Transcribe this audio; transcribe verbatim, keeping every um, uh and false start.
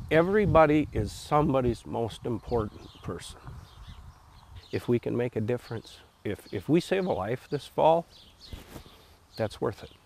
Everybody is somebody's most important person. If we can make a difference, if, if we save a life this fall, that's worth it.